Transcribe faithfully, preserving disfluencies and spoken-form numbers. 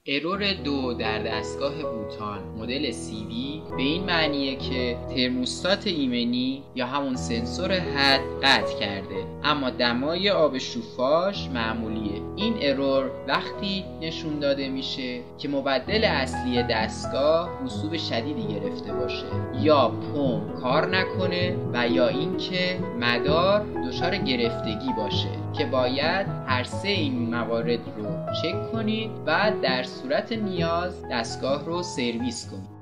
ارور دو در دستگاه بوتان مدل سی وی به این معنیه که ترموستات ایمنی یا همون سنسور حد قطع کرده، اما دمای آب شوفاژ معمولیه. این ارور وقتی نشون داده میشه که مبدل اصلی دستگاه رسوب شدیدی گرفته باشه، یا پمپ کار نکنه و یا اینکه مدار دچار گرفتگی باشه که باید هر سه این موارد رو چک کنید و در صورت نیاز دستگاه رو سرویس کنید.